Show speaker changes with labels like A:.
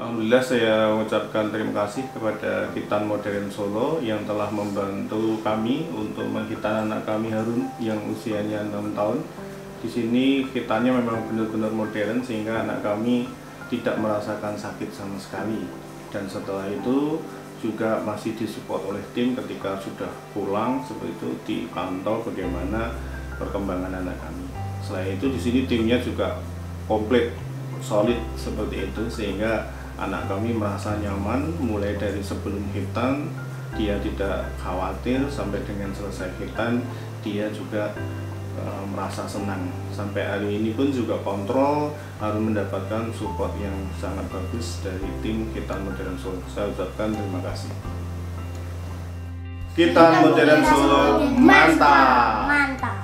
A: Alhamdulillah saya mengucapkan terima kasih kepada Khitan Modern Solo yang telah membantu kami untuk menghitan anak kami Harun yang usianya 6 tahun. Di sini khitannya memang benar-benar modern sehingga anak kami tidak merasakan sakit sama sekali. Dan setelah itu juga masih disupport oleh tim ketika sudah pulang, seperti itu dipantau bagaimana perkembangan anak kami. Selain itu di sini timnya juga komplit, solid seperti itu sehingga anak kami merasa nyaman mulai dari sebelum khitan dia tidak khawatir sampai dengan selesai khitan dia juga merasa senang. Sampai hari ini pun juga kontrol harus mendapatkan support yang sangat bagus dari tim Khitan Modern Solo. Saya ucapkan terima kasih. Khitan Modern Solo mantap.